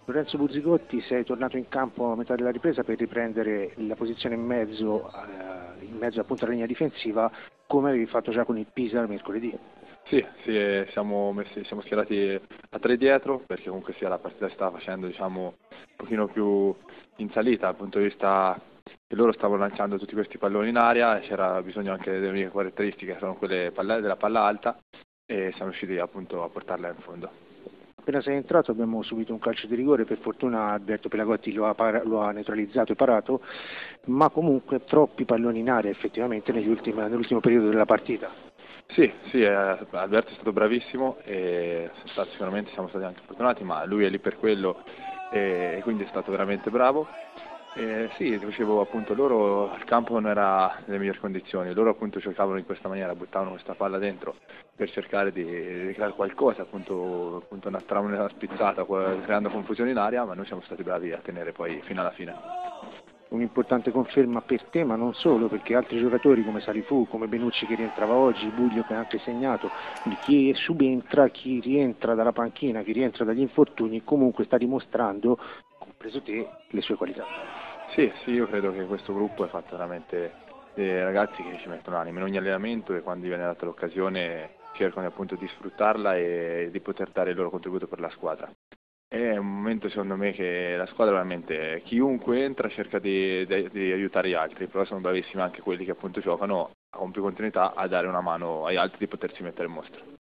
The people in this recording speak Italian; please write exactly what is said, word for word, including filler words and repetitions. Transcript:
Lorenzo Buzzicotti, sei tornato in campo a metà della ripresa per riprendere la posizione in mezzo, eh, in mezzo appunto alla linea difensiva, come avevi fatto già con il Pisa mercoledì. Sì, sì, eh, siamo, messi, siamo schierati a tre dietro, perché comunque sia la partita si stava facendo diciamo, un pochino più in salita dal punto di vista che loro stavano lanciando tutti questi palloni in aria e c'era bisogno anche delle mie caratteristiche, che sono quelle palla- della palla alta, e siamo riusciti appunto a portarla in fondo. Appena sei entrato abbiamo subito un calcio di rigore, per fortuna Alberto Pelagotti lo ha, para- lo ha neutralizzato e parato, ma comunque troppi palloni in aria effettivamente negli ultimi- nell'ultimo periodo della partita. Sì, sì, eh, Alberto è stato bravissimo e stato, sicuramente siamo stati anche fortunati, ma lui è lì per quello e, e quindi è stato veramente bravo. E sì, dicevo appunto, loro al campo non era nelle migliori condizioni, loro appunto cercavano in questa maniera, buttavano questa palla dentro per cercare di, di creare qualcosa, appunto, appunto una trama una spizzata, creando confusione in aria, ma noi siamo stati bravi a tenere poi fino alla fine. Un'importante conferma per te, ma non solo, perché altri giocatori come Salifu, come Benucci che rientrava oggi, Buglio che ha anche segnato, quindi chi subentra, chi rientra dalla panchina, chi rientra dagli infortuni, comunque sta dimostrando, compreso te, le sue qualità. Sì, sì, io credo che questo gruppo è fatto veramente dei ragazzi che ci mettono anima in ogni allenamento e quando gli viene data l'occasione cercano appunto di sfruttarla e di poter dare il loro contributo per la squadra. È un momento secondo me che la squadra veramente, chiunque entra cerca di, di, di aiutare gli altri, però sono bravissimi anche quelli che appunto giocano con più continuità a dare una mano agli altri di potersi mettere in mostra.